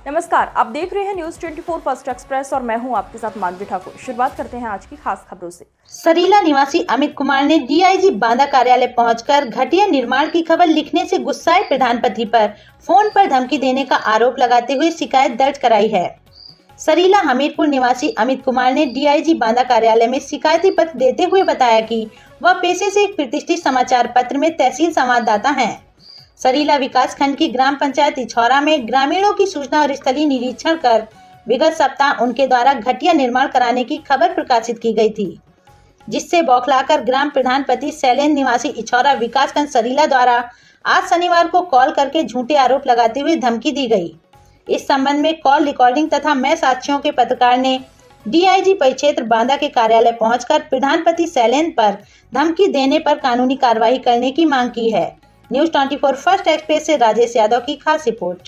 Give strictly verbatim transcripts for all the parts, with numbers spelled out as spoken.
नमस्कार, आप देख रहे हैं न्यूज चौबीस फर्स्ट एक्सप्रेस और मैं हूं आपके साथ मानवी ठाकुर। शुरुआत करते हैं आज की खास खबरों से। सरीला निवासी अमित कुमार ने डीआईजी बांदा कार्यालय पहुंचकर घटिया निर्माण की खबर लिखने से गुस्साए प्रधानपति पर फोन पर धमकी देने का आरोप लगाते हुए शिकायत दर्ज कराई है। सरीला हमीरपुर निवासी अमित कुमार ने डीआईजी बांदा कार्यालय में शिकायती पत्र देते हुए बताया कि वह पेशे से एक प्रतिष्ठित समाचार पत्र में तहसील संवाददाता हैं। सरीला विकास खंड की ग्राम पंचायत इछौरा में ग्रामीणों की सूचना और स्थलीय निरीक्षण कर विगत सप्ताह उनके द्वारा घटिया निर्माण कराने की खबर प्रकाशित की गई थी, जिससे बौखलाकर ग्राम प्रधानपति शैलेंद्र निवासी इछौरा विकास खंड सरीला द्वारा आज शनिवार को कॉल करके झूठे आरोप लगाते हुए धमकी दी गई। इस संबंध में कॉल रिकॉर्डिंग तथा मैं साक्षियों के पत्रकार ने डीआईजी परिक्षेत्र बांदा के कार्यालय पहुंचकर प्रधानपति शैलेंद्र पर धमकी देने पर कानूनी कार्रवाई करने की मांग की है। न्यूज चौबीस फर्स्ट एक्सप्रेस से राजेश यादव की खास रिपोर्ट।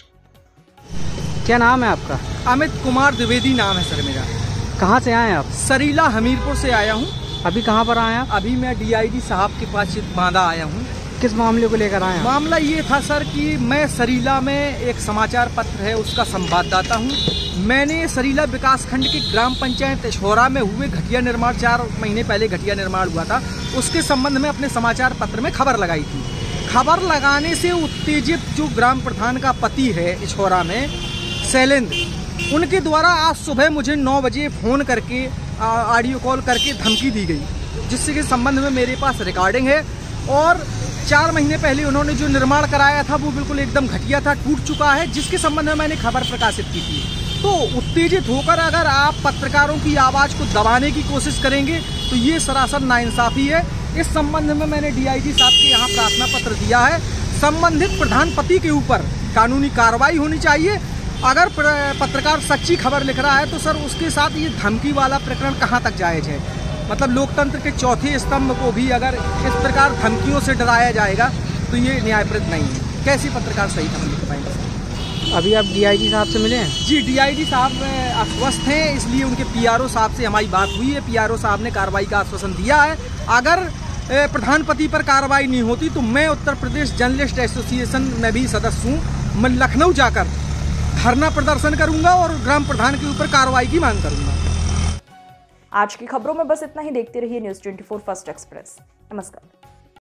क्या नाम है आपका? अमित कुमार द्विवेदी नाम है सर मेरा। कहाँ से आए हैं आप? सरीला हमीरपुर से आया हूँ। अभी कहाँ पर आए हैं आप? अभी मैं डीआईजी साहब के पास बांदा आया हूँ। किस मामले को लेकर आए हैं? मामला ये था सर कि मैं सरीला में एक समाचार पत्र है उसका संवाददाता हूँ। मैंने सरीला विकास खंड के ग्राम पंचायत इछौरा में हुए घटिया निर्माण, चार महीने पहले घटिया निर्माण हुआ था, उसके संबंध में अपने समाचार पत्र में खबर लगाई थी। खबर लगाने से उत्तेजित जो ग्राम प्रधान का पति है इछौरा में शैलेंद्र, उनके द्वारा आज सुबह मुझे नौ बजे फ़ोन करके ऑडियो कॉल करके धमकी दी गई, जिससे के संबंध में मेरे पास रिकॉर्डिंग है। और चार महीने पहले उन्होंने जो निर्माण कराया था वो बिल्कुल एकदम घटिया था, टूट चुका है, जिसके संबंध में मैंने खबर प्रकाशित की थी। तो उत्तेजित होकर अगर आप पत्रकारों की आवाज़ को दबाने की कोशिश करेंगे तो ये सरासर नाइंसाफ़ी है। इस संबंध में मैंने डीआईजी साहब के यहाँ प्रार्थना पत्र दिया है। संबंधित प्रधानपति के ऊपर कानूनी कार्रवाई होनी चाहिए। अगर पत्रकार सच्ची खबर लिख रहा है तो सर उसके साथ ये धमकी वाला प्रकरण कहाँ तक जायज़ है? मतलब लोकतंत्र के चौथे स्तंभ को भी अगर इस प्रकार धमकियों से डराया जाएगा तो ये न्यायप्रद नहीं है। कैसे पत्रकार सही खबर लिख पाएंगे? अभी आप डीआईजी साहब से मिले हैं? जी, डीआईजी साहब आश्वस्त हैं, इसलिए उनके पीआरओ साहब से हमारी बात हुई है। पीआरओ साहब ने कार्रवाई का आश्वासन दिया है। अगर प्रधानपति पर कार्रवाई नहीं होती तो मैं उत्तर प्रदेश जर्नलिस्ट एसोसिएशन में भी सदस्य हूँ। मैं लखनऊ जाकर धरना प्रदर्शन करूंगा और ग्राम प्रधान के ऊपर कार्रवाई की मांग करूंगा। आज की खबरों में बस इतना ही। देखते रहिए न्यूज चौबीस फर्स्ट एक्सप्रेस। नमस्कार।